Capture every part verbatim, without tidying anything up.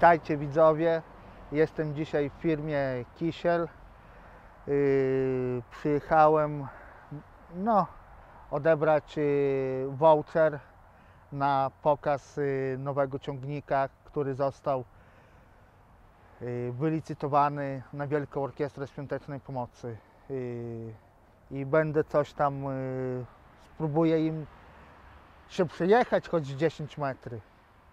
Witajcie widzowie, jestem dzisiaj w firmie Kisiel. Yy, przyjechałem no, odebrać yy, voucher na pokaz yy, nowego ciągnika, który został yy, wylicytowany na Wielką Orkiestrę Świątecznej Pomocy. Yy, I będę coś tam, yy, spróbuję im się przejechać, choć dziesięć metrów.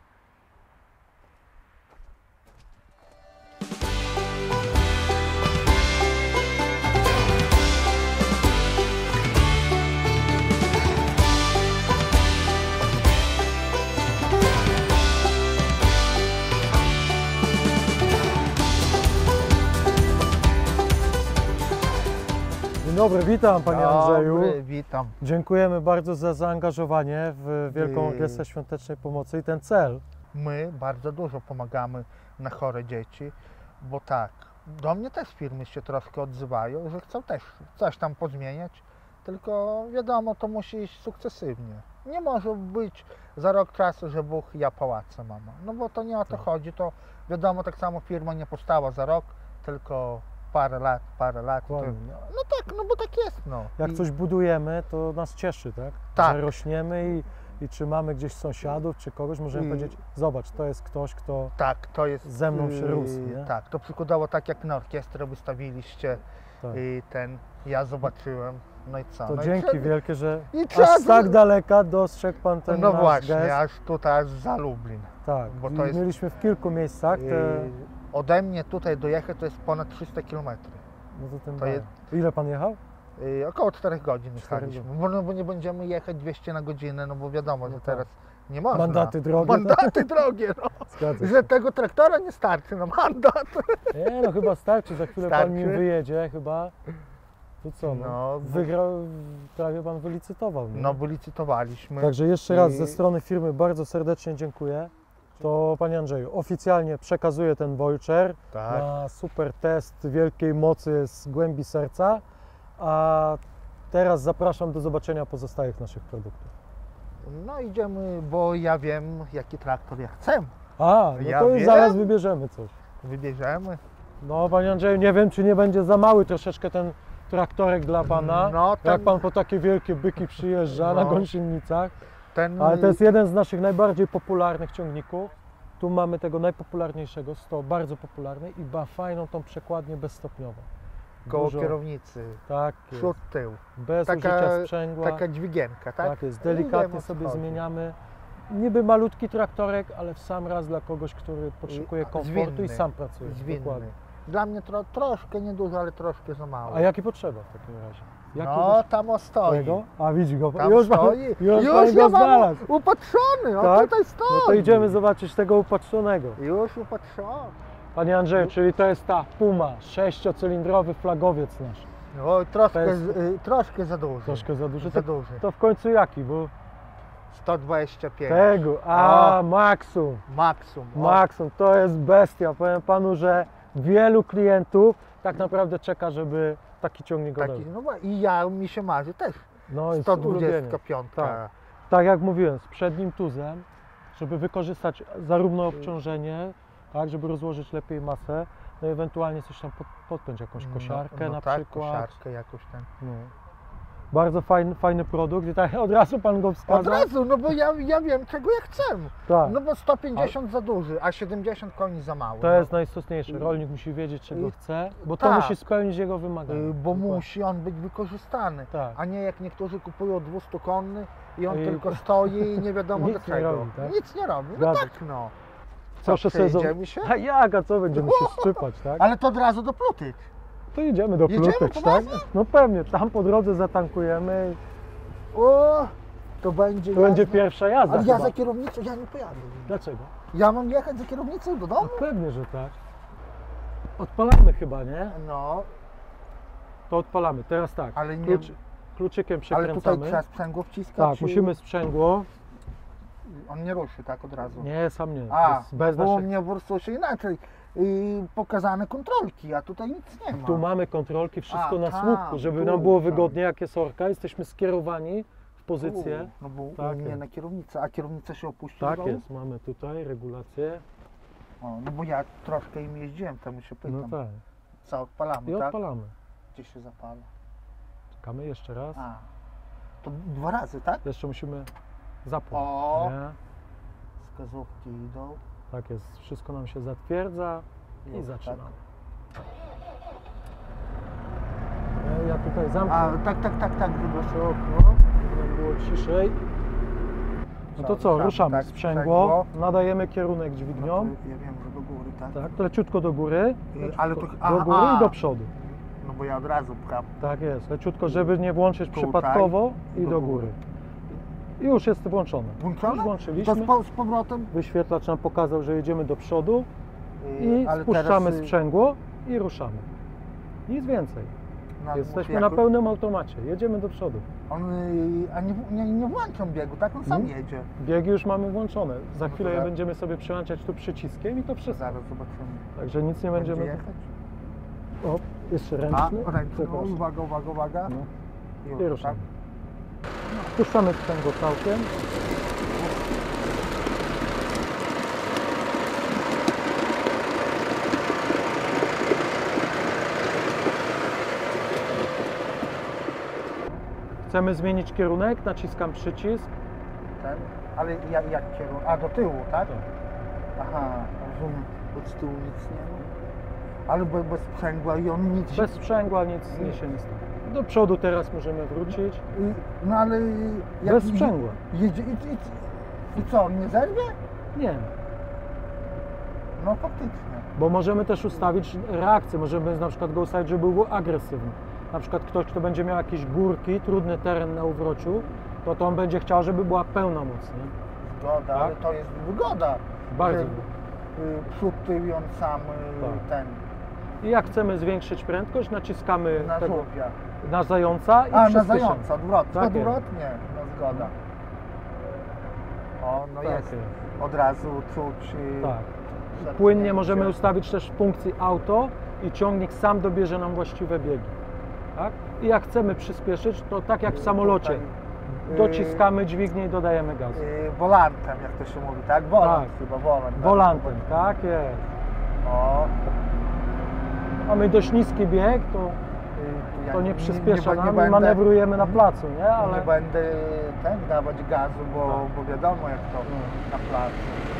Dzień dobry, witam Panie Andrzeju. Dobry, witam. Dziękujemy bardzo za zaangażowanie w Wielką Yy. Orkiestrę Świątecznej Pomocy i ten cel. My bardzo dużo pomagamy na chore dzieci, bo tak, do mnie też firmy się troszkę odzywają, że chcą też coś tam pozmieniać, tylko wiadomo, to musi iść sukcesywnie. Nie może być za rok czasu, że Bóg, ja pałacę mama. No bo to nie o to Tak. chodzi, to wiadomo, tak samo firma nie powstała za rok, tylko parę lat, parę lat. To, Dokładnie. no tak, no bo tak jest, no. Jak I- coś budujemy, to nas cieszy, tak? Tak. Że rośniemy i, i czy mamy gdzieś sąsiadów, czy kogoś, możemy I- powiedzieć, zobacz, to jest ktoś, kto Tak, to jest. ze mną się yy, rósł, nie? Tak, to przykładowo tak jak na orkiestrę wystawiliście tak. i ten, ja zobaczyłem, no i co? To no i dzięki trzeba- wielkie, że i trzeba aż z- tak daleka dostrzegł Pan ten No nasz właśnie, gest. aż tutaj, aż za Lublin. Tak, bo i to jest- mieliśmy w kilku miejscach te... Yy, ode mnie tutaj dojechać to jest ponad trzysta kilometrów. No to tym to bardziej. jest- Ile Pan jechał? Yy, około czterech godzin cztery jechaliśmy, bo, no, bo nie będziemy jechać dwieście na godzinę, no bo wiadomo, No że tak. teraz nie można. Mandaty drogie. Mandaty drogie, no. Zgadza się. Że tego traktora nie starczy na mandat. Nie no, chyba starczy, za chwilę Pan mi Starczy? wyjedzie chyba. To co, no, No, wygrał, prawie Pan wylicytował. Nie? No bo licytowaliśmy. Także jeszcze raz I- ze strony firmy bardzo serdecznie dziękuję. To Panie Andrzeju, oficjalnie przekazuję ten voucher Tak. na super test wielkiej mocy z głębi serca, a teraz zapraszam do zobaczenia pozostałych naszych produktów. No idziemy, bo ja wiem, jaki traktor ja chcę. A, no Ja to już wiem. zaraz wybierzemy coś. Wybierzemy. No Panie Andrzeju, nie wiem, czy nie będzie za mały troszeczkę ten traktorek dla Pana, No, ten- jak Pan po takie wielkie byki przyjeżdża na No. gąsienicach. Ten, Ale to jest jeden z naszych najbardziej popularnych ciągników. Tu mamy tego najpopularniejszego, sto bardzo popularny i ma fajną tą przekładnię bezstopniową. koło Dużo- kierownicy, Tak jest. przód, tył. Bez taka- użycia sprzęgła. Taka dźwigienka, tak? Tak jest, No i wiem, o delikatnie co sobie chodzi. zmieniamy. Niby malutki traktorek, ale w sam raz dla kogoś, który potrzebuje I- komfortu zwinny, i sam pracuje. Zwinny. Dokładnie. Dla mnie tro, troszkę niedużo, ale troszkę za mało. A jaki potrzeba w takim razie? No, Jakiegoś tam o stoi. twojego? A widzi go, Tam już, stoi. Pan, już, Już pan ja go mam znalazł. upatrzony, on Tak? tutaj stoi. No to idziemy zobaczyć tego upatrzonego. Już upatrzony. Panie Andrzeju, czyli to jest ta Puma, sześciocylindrowy flagowiec nasz. No, troszkę, To jest- z- y, troszkę za duży. Troszkę za duży. Za To, duży. to w końcu jaki? Bo sto dwadzieścia pięć. tego, a O. Maxum. Maksum. O, Maxum, to jest bestia. Powiem Panu, że wielu klientów tak naprawdę czeka, żeby taki ciągnik taki, odebrać. no bo i ja mi się marzy też. No i sto z ulubieniem. dwadzieścia pięć. Tak. Tak jak mówiłem, z przednim tuzem, żeby wykorzystać zarówno obciążenie, tak, żeby rozłożyć lepiej masę, no i ewentualnie coś tam pod, podpiąć, jakąś kosiarkę no, no na tak, przykład. kosiarkę jakoś ten. No. Bardzo fajny, fajny produkt i tak od razu Pan go Od wskazał. razu, no bo ja, ja wiem czego ja chcę. Tak. No bo sto pięćdziesiąt za duży, a siedemdziesiąt koni za mało. To no. jest najistotniejsze. Rolnik musi wiedzieć, czego I- chce, bo to tak. musi spełnić jego wymagania. Y, Bo Dokładnie. musi on być wykorzystany, Tak. a nie jak niektórzy kupują dwiestokonny i on I- tylko stoi i nie wiadomo Nic do nie czego. robi, tak? Nic nie robi, no Zgadza tak no. Co, Proszę sobie przejedziemy zob- się? A jak, a co będziemy się szczypać, tak? Ale to od razu do Plutyk. To idziemy do Jedziemy, Plutycz, tak? poważnie? No pewnie, tam po drodze zatankujemy. O, to będzie To będzie jazda. pierwsza jazda Ale ja chyba. za kierownicą, ja nie pojadę. Dlaczego? Ja mam jechać za kierownicą do No domu? pewnie, że tak. Odpalamy chyba, nie? No, To odpalamy. Teraz tak, ale nie. klucz, kluczykiem Ale przekręcamy. tutaj trzeba sprzęgło wciskać. Tak, czy- musimy sprzęgło. On nie ruszy tak od razu. Nie, sam nie. To A, jest bez bo u naszych... mnie po prostu się inaczej. I pokazane kontrolki, a tutaj nic nie ma. Tu mamy kontrolki, wszystko A, na tam, słupku, żeby tu, nam było tam. wygodnie, jak jest orka. Jesteśmy skierowani w pozycję. U, no bo Tak u mnie jest. na kierownicę, a kierownica się opuści. Tak do dołu? jest, mamy tutaj regulację. O, no bo ja troszkę im jeździłem, temu się pytam. No tak. Co, odpalamy, I tak? odpalamy. Gdzie się zapala? Czekamy jeszcze raz. A, to dwa razy, tak? Jeszcze musimy zapłon. O! Nie? Wskazówki idą. Tak jest. Wszystko nam się zatwierdza i Już, zaczynamy. tak? E, Ja tutaj zamknę A, tak, tak, tak, tak, żeby nasze okno, żeby było ciszej. No to co, ruszamy, ruszamy tak, sprzęgło, nadajemy kierunek dźwignią, Ja wiem, że do góry, tak? tak, leciutko do góry, Y, leciutko ale to- do aha, góry a. i do przodu. No bo ja od razu pcham. Tak jest, leciutko, żeby nie włączyć Tutaj przypadkowo i do do góry. góry. I już jest włączone. Włączone? Już To włączyliśmy. z, po, z powrotem? Wyświetlacz nam pokazał, że jedziemy do przodu Y, i ale spuszczamy teraz, y, sprzęgło i ruszamy. Nic więcej. no, Jesteśmy jak- na pełnym automacie, jedziemy do przodu. On, y, a nie, nie, nie włączam biegu, tak? On sam Mm. jedzie. Biegi już mamy włączone. Za No to chwilę je za- będziemy sobie przełączać tu przyciskiem i to wszystko. Zaraz zobaczymy. Także nic nie Będzie będziemy... jechać? O, jeszcze A, ręczny. ręczny, no, Przepraszam. uwaga, uwaga, uwaga. No. Już, I ruszamy. tak? Puszczamy sprzęgło całkiem. Chcemy zmienić kierunek, naciskam przycisk. Ten, ale jak, jak kierunek? A, do tyłu, tak? Tak. Aha, rozumiem. Od tyłu nic nie ma. Ale bez, bez sprzęgła i on nic Bez sprzęgła nic nie się nie stanie. Do przodu teraz możemy wrócić. Y, No ale... Jak Bez sprzęgła. Jedzie i, i, i co, on nie zerwie? Nie, No faktycznie. bo możemy też ustawić reakcję. Możemy na przykład go ustawić, żeby był agresywny. Na przykład ktoś, kto będzie miał jakieś górki, trudny teren na uwrociu, to, to on będzie chciał, żeby była pełna moc. Nie? Zgoda, Tak? ale to jest wygoda. Bardzo. Że, y, Przód, tył i on sam y, Tak. ten, I jak chcemy zwiększyć prędkość, naciskamy na tego, żółwia. na zająca i A, na przyspieszymy. zająca, odwrotnie. Tak jest. Odwrotnie, no zgoda. O, no Tak jest. jest. Od razu czuć... y, Tak. szarpnięcie. Płynnie możemy ustawić też w funkcji auto i ciągnik sam dobierze nam właściwe biegi. Tak? I jak chcemy przyspieszyć, to tak jak w samolocie, Tutaj, y, dociskamy dźwignię i dodajemy gazu. y, Wolantem, jak to się mówi, tak? Wolant Tak. chyba, wolant. tak? Wolantem, tak jest. O, Mamy dość niski bieg, to, y, ja to nie przyspiesza nie, nam nie i będę- manewrujemy na placu, nie? Ale Nie będę ten dawać gazu, bo, Tak. bo wiadomo jak to No. na placu.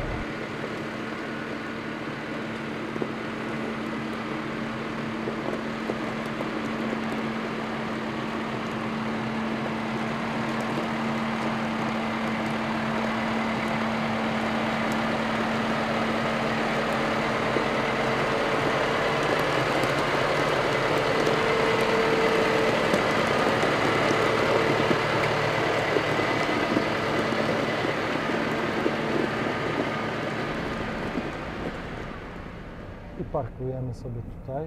i parkujemy sobie tutaj.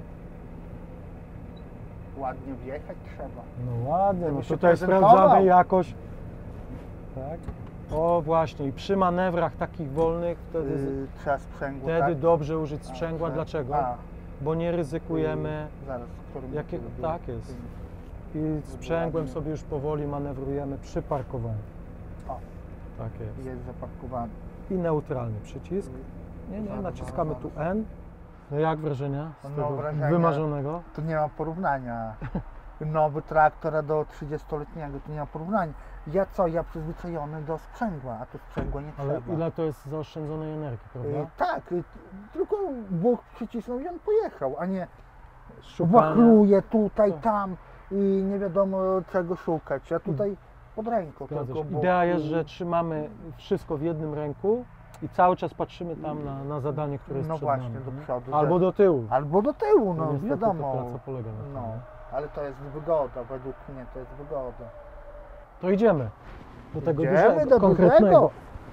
Ładnie wjechać trzeba. No ładnie, Żeby no się tutaj prezentował. sprawdzamy jakość. Tak. O właśnie, i przy manewrach takich wolnych wtedy, Yy, trzeba sprzęgło, wtedy tak? dobrze użyć A, sprzęgła. tak. Dlaczego? A, Bo nie ryzykujemy. yy, zaraz, w którym Jakie, był? tak jest. I sprzęgłem sobie już powoli manewrujemy przy parkowaniu. O, Tak jest. jest zaparkowany. I neutralny przycisk. Nie, nie, naciskamy tu N. No jak wrażenia z No, tego wrażenia- wymarzonego? Tu nie ma porównania. Nowy traktor a do trzydziestoletniego, tu nie ma porównania. Ja co, ja przyzwyczajony do sprzęgła, a tu sprzęgła nie Ale trzeba. ile to jest zaoszczędzonej energii, prawda? Yy, tak, yy, tylko Bóg przycisnął i on pojechał, a nie Szukanie. wachluje tutaj, Tak. tam i nie wiadomo czego szukać. A tutaj pod ręką Zgadza tylko. się. Bóg Idea jest, i- że trzymamy wszystko w jednym ręku i cały czas patrzymy tam na, na zadanie, które jest No przed właśnie, nami. do nie? przodu, Albo że- do tyłu. Albo do tyłu, No no niestety wiadomo. to praca polega na tym. No, nie? ale to jest wygoda, według mnie to jest wygoda. To idziemy do tego Idziemy dużego, do konkretnego. dużego.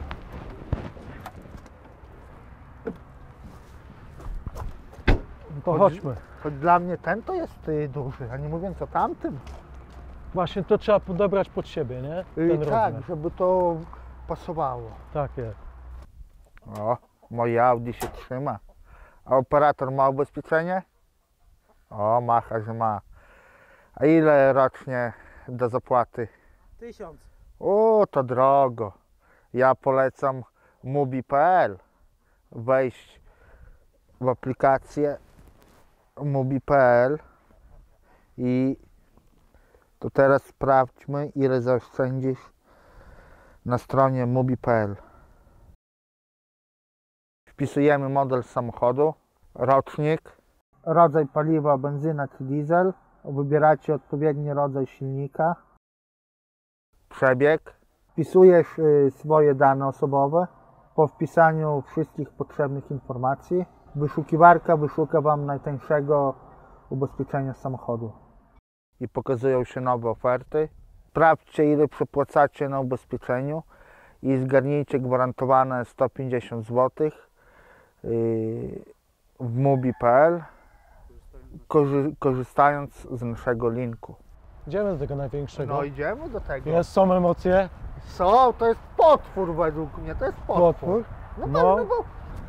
To Chodzi- chodźmy. Choć dla mnie ten to jest y, duży, a nie mówiąc o tamtym. Właśnie to trzeba podobrać pod siebie, nie? Y, Ten tak, rozmiar. żeby to pasowało. Tak jest. O, moje Audi się trzyma. A operator ma ubezpieczenie? O, macha, że ma. A ile rocznie do zapłaty? Tysiąc. O, to drogo. Ja polecam mubi kropka p l. Wejść w aplikację mubi kropka pe el i to teraz sprawdźmy, ile zaoszczędzisz na stronie mubi kropka pe el. Wpisujemy model samochodu, rocznik, rodzaj paliwa, benzyna czy diesel. Wybieracie odpowiedni rodzaj silnika, przebieg. Wpisujesz y, swoje dane osobowe. Po wpisaniu wszystkich potrzebnych informacji wyszukiwarka wyszuka Wam najtańszego ubezpieczenia samochodu. I pokazują się nowe oferty. Sprawdźcie, ile przepłacacie na ubezpieczeniu i zgarnijcie gwarantowane sto pięćdziesiąt złotych yy, w mubi kropka pe el, korzy korzystając z naszego linku. Idziemy do tego największego. No idziemy do tego. Jest, są emocje. Są, to jest potwór według mnie, to jest potwór. Potwór. No, No. tak, no bo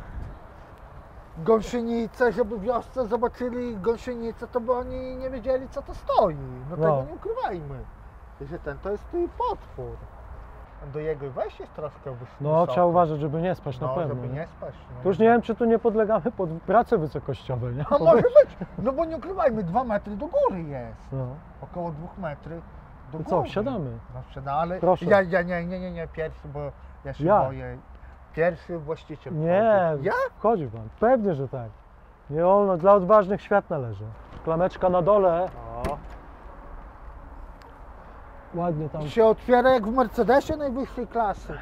gąsienice, żeby w wiosce zobaczyli gąsienicę, to by oni nie wiedzieli, co to stoi. No, No. tego nie ukrywajmy. Że ten to jest y, potwór. Do jego weź jest troszkę wyższy. No, trzeba uważać, żeby nie spaść no, na pewno. żeby nie? nie spaść. No. Tu już nie wiem, czy tu nie podlegamy pod prace wysokościowe, nie? No może być, no bo nie ukrywajmy, dwa metry do góry jest. No. Około dwóch metrów do To góry. co, wsiadamy? No wsiadamy, ale Proszę. ja, ja nie, nie, nie, nie, pierwszy, bo ja się Ja. boję. Pierwszy właściciel Nie, wchodzi. Ja? wchodzi pan. Pewnie, że tak. Nie wolno, dla odważnych świat należy. Klameczka na dole, O. ładnie tam. Się otwiera jak w Mercedesie najwyższej klasy.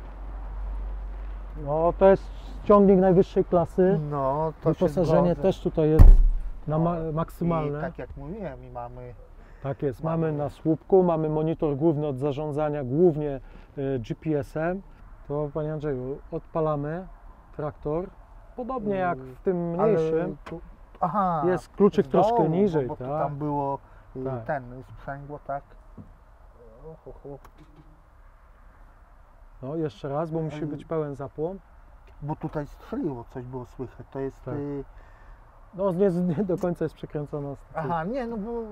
No, to jest ciągnik najwyższej klasy. No, to Wyposażenie się zgodzę. też tutaj jest na ma I maksymalne. tak jak mówiłem, i mamy Tak jest, mamy- mamy na słupku, mamy monitor główny od zarządzania, głównie y, G P S-em. To, panie Andrzeju, odpalamy traktor. Podobnie jak w tym mniejszym. ale tu, aha, Jest kluczyk z troszkę dołu, niżej, bo, bo tu tak. tam było y, Tak. ten sprzęgło, tak? Och, och, och. No, jeszcze raz, bo musi być pełen zapłon. Bo tutaj strzeliło, coś było słychać. To jest. Tak. Y, No, nie, nie do końca jest przekręcona. z- aha, nie, no bo. Y,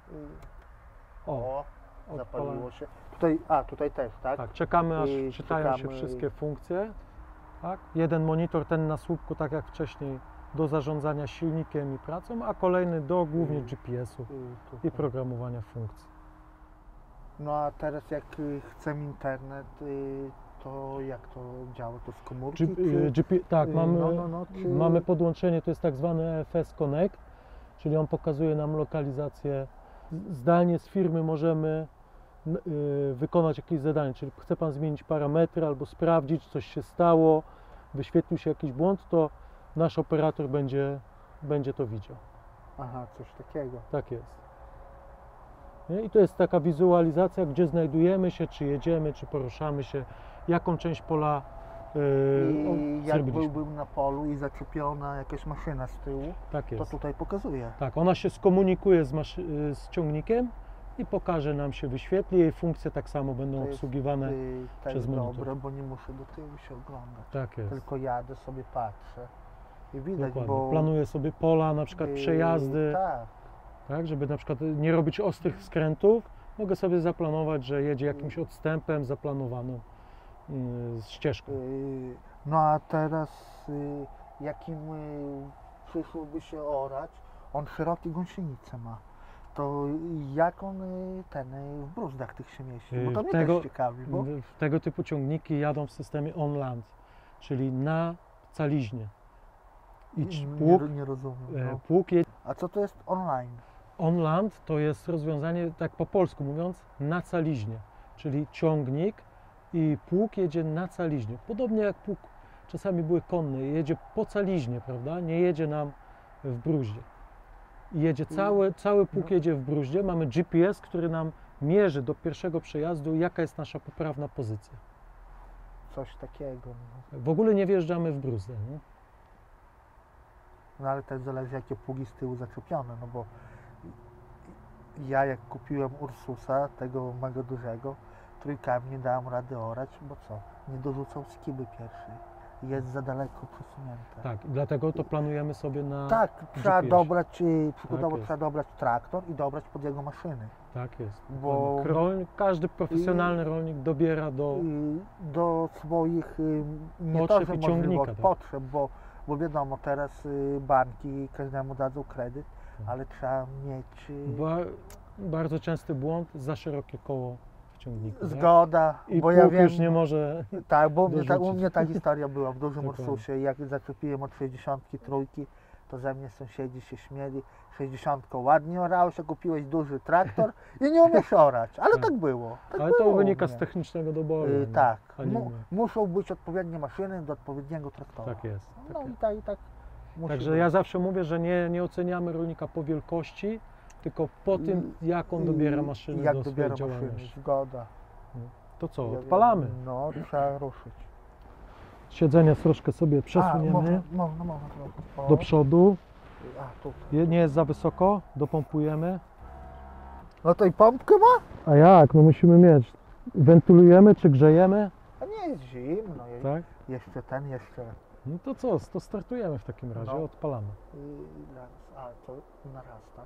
O, o, odpalamy. zapaliło się. Tutaj, a tutaj też, tak? Tak, czekamy aż I czytają się czekamy. wszystkie funkcje. Tak? Jeden monitor, ten na słupku, tak jak wcześniej, do zarządzania silnikiem i pracą, a kolejny do głównie Mm. G P S-u Y, tu. i programowania funkcji. No a teraz jak y, chcemy internet, y, to jak to działa? To z komórki? G- czy, y, G P, tak, y, mamy, no, no, no, czy- mamy podłączenie, to jest tak zwany E F S Connect, czyli on pokazuje nam lokalizację. Z- Zdalnie z firmy możemy n- y, wykonać jakieś zadanie, czyli chce Pan zmienić parametry albo sprawdzić, coś się stało, wyświetlił się jakiś błąd, to nasz operator będzie, będzie to widział. Aha, coś takiego. Tak jest. Nie? I to jest taka wizualizacja, gdzie znajdujemy się, czy jedziemy, czy poruszamy się, jaką część pola yy, I o- jak zrobiliśmy. byłbym na polu i zaczepiona jakaś maszyna z tyłu, Tak to jest. tutaj pokazuje. Tak, ona się skomunikuje z, maszy- y, z ciągnikiem i pokaże nam się, wyświetli. Jej funkcje tak samo będą To jest, obsługiwane. Y, to przez jest monitor. dobre, bo nie muszę do tyłu się oglądać. Tak jest. Tylko jadę sobie, patrzę i widać, Dokładnie. bo... Planuję sobie pola, na przykład y, przejazdy, Tak. tak, żeby na przykład nie robić ostrych skrętów. Mogę sobie zaplanować, że jedzie jakimś odstępem zaplanowaną y, ścieżką. Y, No a teraz y, jakim y, przyszłoby się orać, on szerokie gąsienice ma, to jak on y, ten y, w bruzdach tych się mieści, bo Y, to mnie tego- też ciekawi, bo W- Tego typu ciągniki jadą w systemie on-land, czyli na caliźnie. I ci- nie, pług, nie rozumiem. e, No. pług jedzie A co to jest online? on-land, to jest rozwiązanie, tak po polsku mówiąc, na caliźnie, czyli ciągnik i pług jedzie na caliźnie. Podobnie jak pług czasami były konne, jedzie po caliźnie, prawda? Nie jedzie nam w bruździe. I jedzie cały, cały pług no. jedzie w bruździe. Mamy G P S, który nam mierzy do pierwszego przejazdu, jaka jest nasza poprawna pozycja. Coś takiego. No, W ogóle nie wjeżdżamy w bruzdę. Nie? no ale też zależy jakie pługi z tyłu zaczepione, no bo ja jak kupiłem Ursusa, tego mego dużego, trójkami nie dałem rady orać, bo co? Nie dorzucał skiby pierwszej. Jest za daleko przesunięte. Tak, dlatego to planujemy sobie na... Tak, trzeba G P S. dobrać, y, przykładowo jest. trzeba dobrać traktor i dobrać pod jego maszyny. Tak jest. Bo- Bo... Rolnik, każdy profesjonalny rolnik dobiera do... Y, Do swoich y, nie Potrzeb to, że i ciągnika, możliwości, tak. potrzeb, bo bo wiadomo, teraz y, banki każdemu dadzą kredyt, Tak. ale trzeba mieć y, Ba bardzo częsty błąd, za szerokie koło w ciągniku. tak? zgoda, I bo ja pług wiem, już nie może. tak, bo u mnie, ta, u dorzucić. mnie ta historia była w dużym Dokładnie. Ursusie, jak zaczepiłem od sześćdziesiątki trójki, to ze mnie sąsiedzi się śmieli, sześćdziesiątką ładnie orałeś, a kupiłeś duży traktor i nie umiesz orać, ale Tak. tak było. Tak Ale było to u wynika mnie. z technicznego doboru. Y, nie? tak, A nie Mu, umie. muszą być odpowiednie maszyny do odpowiedniego traktora. Tak jest. No Tak i jest. tak, i tak musi Także być. ja zawsze mówię, że nie, nie oceniamy rolnika po wielkości, tylko po tym, jak on dobiera I- maszyny i jak do dobiera swojej maszyny, działalności. zgoda. To co, Ja odpalamy. wiem, No, trzeba ruszyć. Siedzenie troszkę sobie A, przesuniemy można, można, można. O, do przodu. A, tutaj. Je- Nie jest za wysoko, dopompujemy. No to i pompkę ma? A jak? No musimy mieć. Wentylujemy czy grzejemy? A nie jest zimno. je- Tak? Jeszcze ten, jeszcze. No to co, to startujemy w takim razie, No. odpalamy. I raz, a to na raz, tak?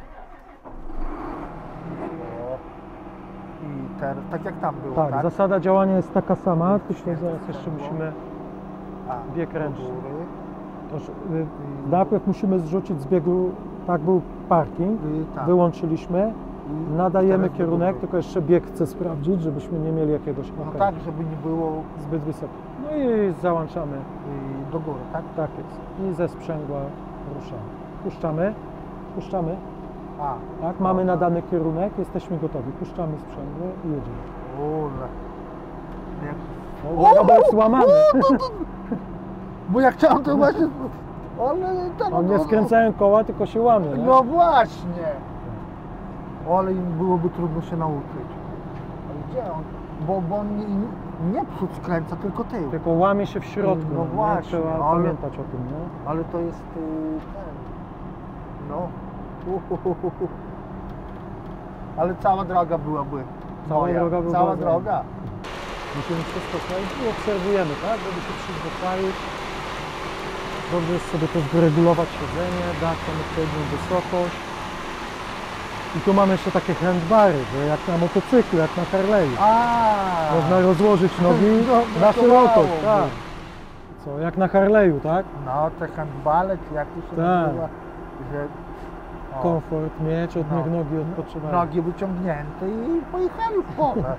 O. I teraz, tak jak tam było, Tak, tak? zasada działania jest taka sama, tylko Świetnie, zaraz jeszcze sprzęgło. musimy A, bieg do ręczny. góry. Toż, y, najpierw musimy zrzucić z biegu, tak był parking, I tak. wyłączyliśmy, I nadajemy teraz do kierunek, góry. tylko jeszcze bieg chcę sprawdzić, żebyśmy nie mieli jakiegoś No hakeru tak, żeby nie było zbyt wysoko. No i załączamy, y, do góry, tak? tak jest, i ze sprzęgła ruszamy. Puszczamy, puszczamy, A, tak, mamy Dobra. nadany kierunek, jesteśmy gotowi, puszczamy sprzęgło i jedziemy. Ule. Jak... No, uwaga, bo jest złamany. Bo jak chciałem to właśnie... Ale ten, On nie no, skręcają koła, tylko się łamie, nie? No właśnie. Ale im byłoby trudno się nauczyć. Ale gdzie on? Bo, bo on nie, nie przód skręca, tylko tył. Tylko łamie się w środku, No no, właśnie, trzeba ale- pamiętać o tym, nie? Ale to jest y, ten. No. Uhuhuhu. Ale cała droga byłaby Cała moja. droga była Cała za- droga. Musimy wszystko tutaj i obserwujemy, tak? Żeby się przyzwyczaić. Dobrze jest sobie też wyregulować siedzenie, dać tam odpowiednią wysokość. I tu mamy jeszcze takie handbary, że jak na motocyklu, jak na Harley'u. A. Można rozłożyć nogi No, na szerokość, brakowałoby. tak. Co, jak na Harley'u, tak? No, te handbale, czy jak to się Tak. nazywa, że o, Komfort mieć, od No. niech nogi odpoczywają. nogi wyciągnięte i pojechali w pole.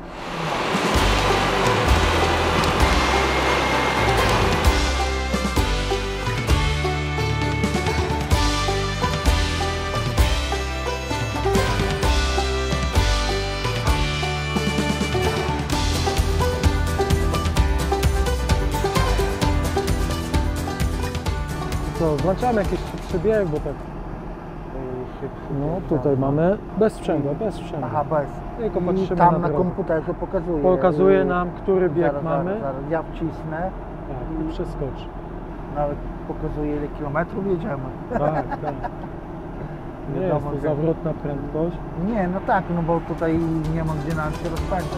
Co, włączamy jakiś przebieg, bo tak. No tutaj mamy bez sprzęgła, bez sprzęgła. Aha, bez. Tylko I patrzymy tam na na drogę. komputerze pokazuje. Pokazuje y, nam, który bieg zaraz, mamy. Zaraz, zaraz. Ja wcisnę, Tak, i przeskoczy. nawet pokazuje ile kilometrów jedziemy. Tak, tak. Nie jest Wiadomo, to że- zawrotna prędkość. Nie, no tak, no bo tutaj nie ma gdzie nam się rozpędzać.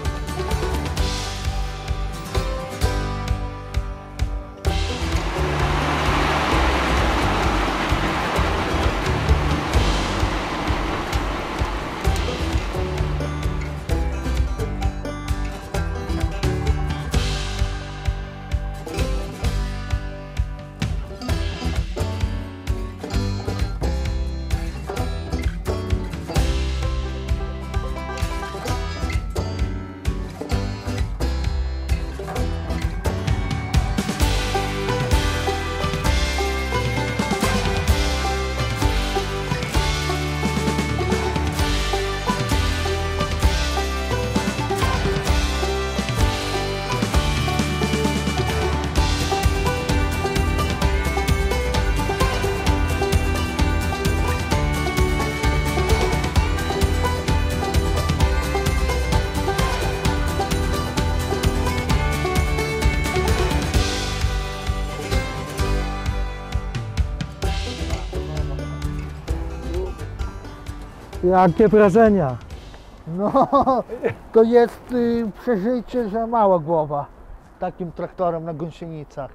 Jakie wrażenia? No, to jest y, przeżycie, że mała głowa takim traktorem na gąsienicach.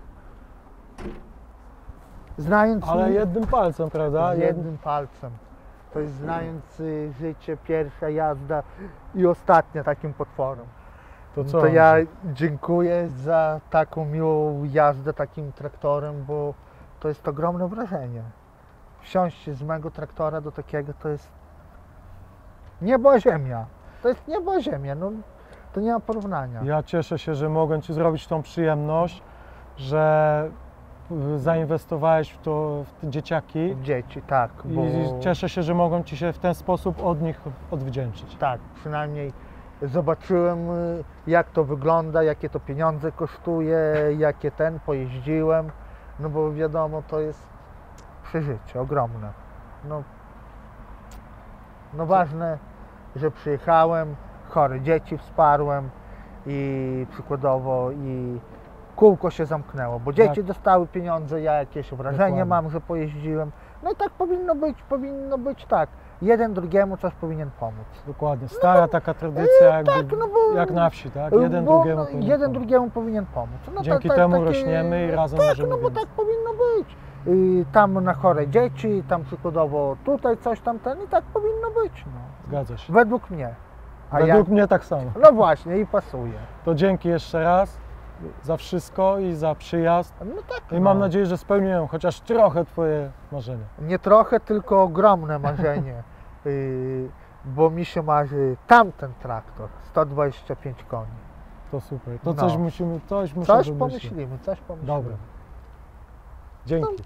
Znając Ale mi- jednym palcem, prawda? z jednym palcem. To jest znając y, życie, pierwsza jazda i ostatnia takim potworem. To No co? to ja Andrzej? dziękuję za taką miłą jazdę takim traktorem, bo to jest ogromne wrażenie. Wsiąść z mego traktora do takiego to jest niebo a ziemia. To jest niebo a ziemia, no to nie ma porównania. Ja cieszę się, że mogłem Ci zrobić tą przyjemność, że y, zainwestowałeś w to, w te dzieciaki Dzieci, tak, bo i cieszę się, że mogłem Ci się w ten sposób od nich odwdzięczyć. tak, przynajmniej zobaczyłem y, jak to wygląda, jakie to pieniądze kosztuje, jakie ten, pojeździłem, no bo wiadomo, to jest przeżycie ogromne. No, no ważne, że przyjechałem, chore dzieci wsparłem i przykładowo i kółko się zamknęło, bo dzieci Tak. dostały pieniądze, ja jakieś wrażenie Dokładnie. mam, że pojeździłem. No i tak powinno być, powinno być tak. Jeden drugiemu coś powinien pomóc. Dokładnie. Stara taka tradycja, jakby, tak, no bo- jak na wsi, tak? Jeden Bo, drugiemu no, powinien jeden pomóc. drugiemu powinien pomóc. No, Dzięki ta- ta- temu takie- rośniemy i razem tak, możemy no bo więcej. tak powinno być. I tam na chore dzieci, tam przykładowo tutaj coś tam ten i tak powinno być. No. Zgadza się. Według mnie. A Według ja, mnie tak samo. no właśnie i pasuje. To dzięki jeszcze raz za wszystko i za przyjazd. No tak. I no. mam nadzieję, że spełniłem chociaż trochę Twoje marzenia. Nie trochę, tylko ogromne marzenie. y, bo mi się marzy tamten traktor, sto dwadzieścia pięć koni. To super. To No. coś musimy, coś muszę Coś wymyślić. pomyślimy, coś pomyślimy. Dobra. Dzięki.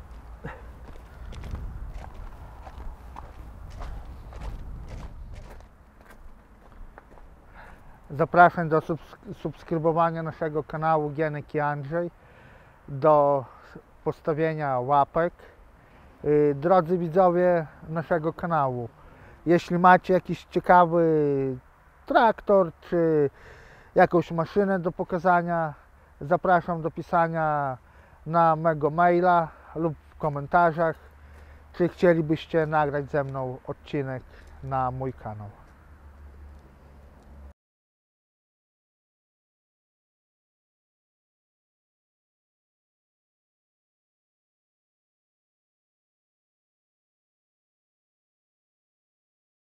Zapraszam do subs- subskrybowania naszego kanału Gienek i Andrzej, do postawienia łapek. Y, Drodzy widzowie naszego kanału, jeśli macie jakiś ciekawy traktor czy jakąś maszynę do pokazania, zapraszam do pisania na mego maila lub w komentarzach, czy chcielibyście nagrać ze mną odcinek na mój kanał.